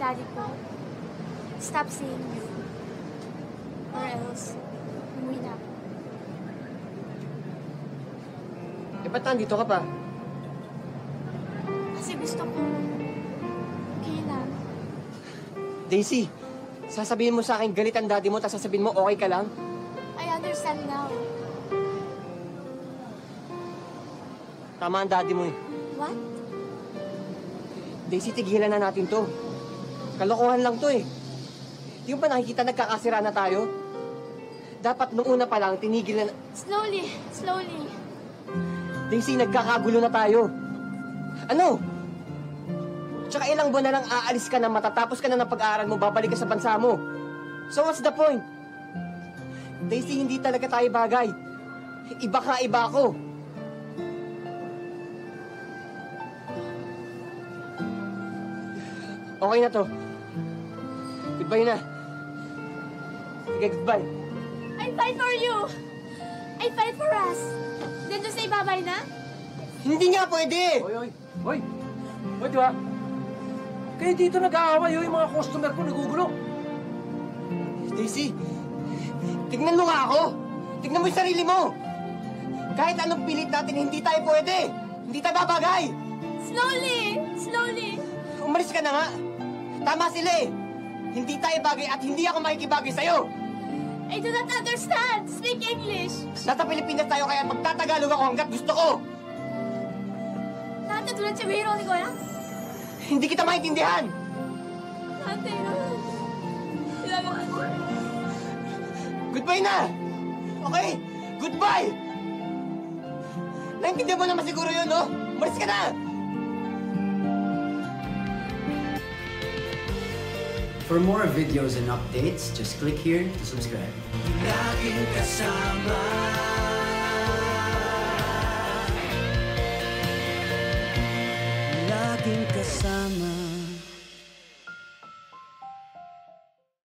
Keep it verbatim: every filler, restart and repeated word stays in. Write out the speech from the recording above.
daddy ko, stop seeing you. Or else, umuwi na ako. Eh, ba't nandito ka pa? Kasi gusto ko, okay lang. Daisy, sasabihin mo sa akin galit ang daddy mo, tapos sasabihin mo okay ka lang? I understand now. Tama ang daddy mo eh. What? Daisy, tigilan na natin to. Kalokohan lang to eh. Di mo ba nakikita nagkakasira na tayo? Dapat nung una pa lang, tinigil na... Slowly, slowly. Daisy, nagkakagulo na tayo. Ano? Tsaka ilang buwan na lang aalis ka na, matatapos ka na ng pag-aaral mo, babalik ka sa bansa mo. So what's the point? Daisy, hindi talaga tayo bagay. Iba ka, iba ako. Okay na to. Goodbye na. Sige, goodbye. I fight for you! I fight for us! Then to say bye-bye na? Hindi nga pwede! Hoy, hoy! Hoy! Hoy, di ba? Kaya dito nag-aaway, yung mga customer ko nagugulo. Daisy, tignan mo nga ako! Tignan mo yung sarili mo! Kahit anong pilit natin, hindi tayo pwede! Hindi tayo babagay! Slowly! Slowly! Umalis ka na nga! Tama sila eh! Hindi tayo bagay at hindi ako makikibagay sa'yo! I do not understand! Speak English! Nasa Pilipinas tayo kaya magtatagalog ako hanggat gusto ko! 나한테 도대체 왜 이러는 거야? Hindi kita maintindihan! 나한테 이러면... 이러면 안 돼. Goodbye na! Okay? Goodbye! Naintindihan mo naman siguro yun, no? Umalis ka na! For more videos and updates, just click here to subscribe. Laging kasama, laging kasama.